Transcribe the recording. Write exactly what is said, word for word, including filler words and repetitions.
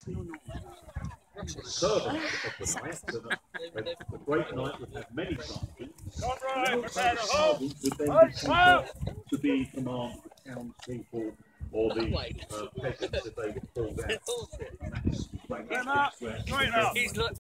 servants of the night, so that the great night would have many functions. Conroy, prepare the Servants would then be sent off to be command the townspeople or the uh, peasants if they were called out. And that's, Come up, straight up.